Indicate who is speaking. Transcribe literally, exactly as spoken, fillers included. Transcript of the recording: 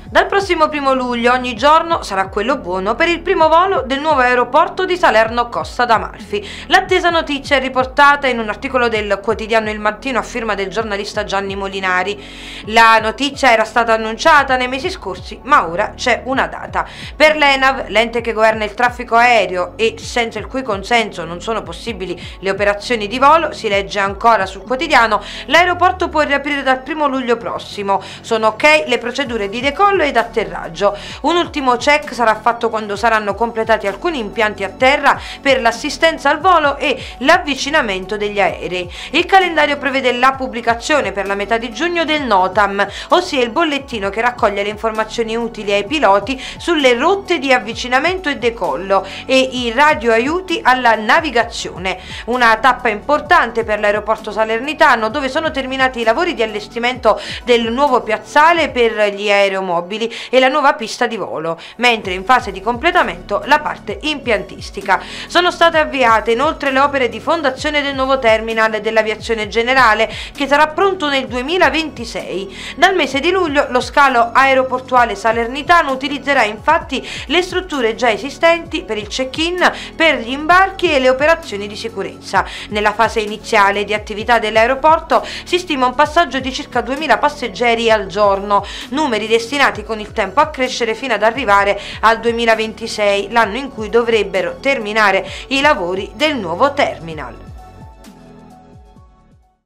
Speaker 1: Dal prossimo primo luglio ogni giorno sarà quello buono per il primo volo del nuovo aeroporto di Salerno Costa d'Amalfi. L'attesa notizia è riportata in un articolo del quotidiano Il Mattino a firma del giornalista Gianni Molinari. La notizia era stata annunciata nei mesi scorsi, ma ora c'è una data. Per l'ENAV, l'ente che governa il traffico aereo e senza il cui consenso non sono possibili le operazioni di volo, si legge ancora sul quotidiano, l'aeroporto può riaprire dal primo luglio prossimo. Sono ok le procedure di decollo ed atterraggio. Un ultimo check sarà fatto quando saranno completati alcuni impianti a terra per l'assistenza al volo e l'avvicinamento degli aerei. Il calendario prevede la pubblicazione per la metà di giugno del NOTAM, ossia il bollettino che raccoglie le informazioni utili ai piloti sulle rotte di avvicinamento e decollo e i radio aiuti alla navigazione. Una tappa importante per l'aeroporto salernitano, dove sono terminati i lavori di allestimento del nuovo piazzale per gli aeromobili e la nuova pista di volo, mentre in fase di completamento la parte impiantistica. Sono state avviate inoltre le opere di fondazione del nuovo terminal dell'aviazione generale, che sarà pronto nel duemilaventisei. Dal mese di luglio lo scalo aeroportuale salernitano utilizzerà infatti le strutture già esistenti per il check-in, per gli imbarchi e le operazioni di sicurezza. Nella fase iniziale di attività dell'aeroporto si stima un passaggio di circa duemila passeggeri al giorno, numeri destinati con il tempo a crescere fino ad arrivare al duemilaventisei, l'anno in cui dovrebbero terminare i lavori del nuovo terminal.